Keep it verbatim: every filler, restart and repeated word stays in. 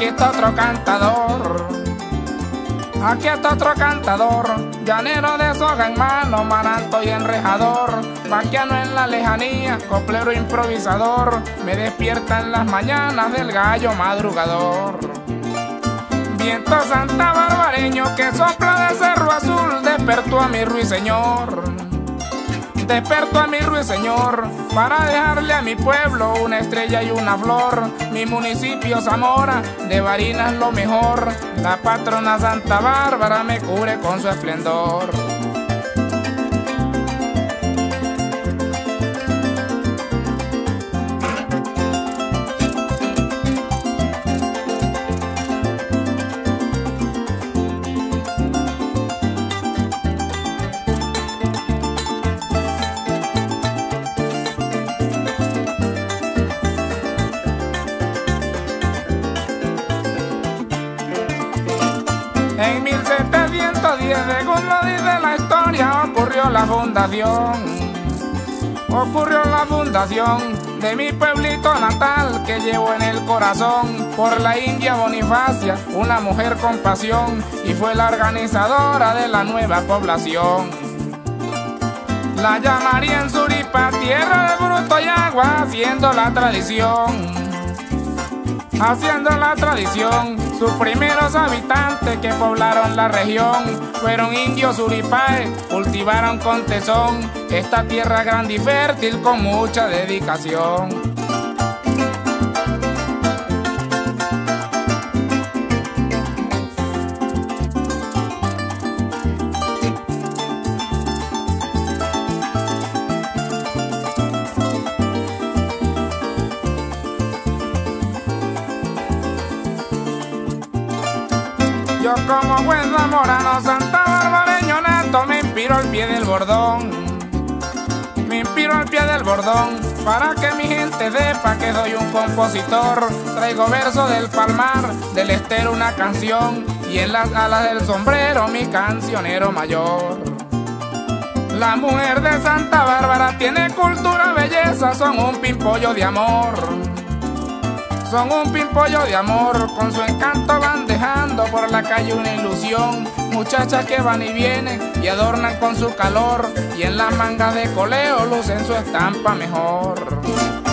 aquí está otro cantador. Aquí está otro cantador, llanero de soga en mano, maranto y enrejador, vaquiano en la lejanía, coplero improvisador, me despierta en las mañanas del gallo madrugador. Viento santa barbareño que sopla de cerro azul, despertó a mi ruiseñor. Desperto a mi ruiseñor para dejarle a mi pueblo una estrella y una flor. Mi municipio Zamora, de Barinas lo mejor. La patrona Santa Bárbara me cubre con su esplendor. En mil setecientos diez, según lo dice la historia, ocurrió la fundación. Ocurrió la fundación de mi pueblito natal que llevo en el corazón por la india Bonifacia, una mujer con pasión, y fue la organizadora de la nueva población. La llamarían Suripa, tierra de fruto y agua, haciendo la tradición. Haciendo la tradición, sus primeros habitantes que poblaron la región fueron indios suripaes, cultivaron con tesón esta tierra grande y fértil con mucha dedicación. Yo como buen zamorano, santa barbareño nato, me inspiro al pie del bordón. Me inspiro al pie del bordón, para que mi gente sepa que soy un compositor. Traigo versos del palmar, del estero una canción, y en las alas del sombrero mi cancionero mayor. La mujer de Santa Bárbara tiene cultura, belleza, son un pimpollo de amor. Son un pimpollo de amor, con su encanto van dejando por la calle una ilusión. Muchachas que van y vienen y adornan con su calor, y en las mangas de coleo lucen su estampa mejor.